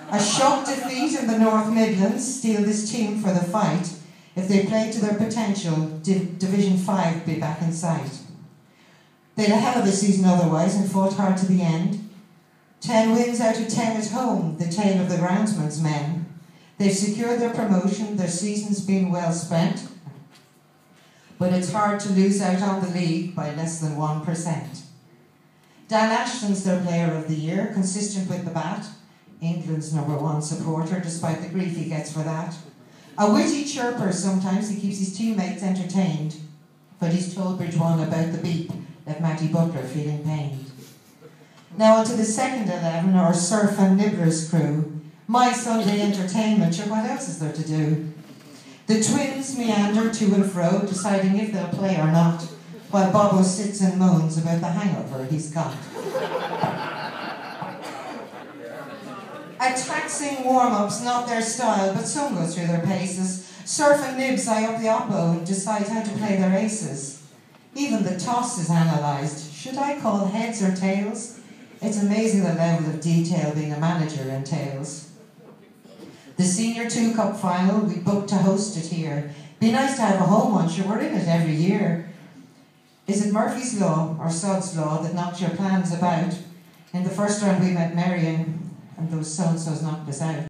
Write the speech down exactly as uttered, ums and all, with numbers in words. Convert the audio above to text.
A shock defeat in the North Midlands steel this team for the fight. If they played to their potential, Div Division five would be back in sight. They had a hell of a season otherwise and fought hard to the end. Ten wins out of ten at home, the tale of the groundsman's men. They've secured their promotion, their season's been well spent. But it's hard to lose out on the league by less than one percent. Dan Ashton's their player of the year, consistent with the bat. England's number one supporter, despite the grief he gets for that. A witty chirper sometimes, he keeps his teammates entertained. But he's told Bridge One about the beep that Matty Butler feeling pained. Now onto the second eleven, our Surf and Nibblers crew. My Sunday entertainment, sure what else is there to do? The twins meander to and fro, deciding if they'll play or not, while Bobo sits and moans about the hangover he's got. A taxing warm-up's not their style, but some go through their paces. Surf and Nibs eye up the oppo and decide how to play their aces. Even the toss is analysed. Should I call heads or tails? It's amazing the level of detail being a manager entails. The Senior two Cup final, we booked to host it here. Be nice to have a home one, sure we're in it every year. Is it Murphy's Law or Sod's Law that knocked your plans about? In the first round we met Marion, and those so-and-sos knocked us out.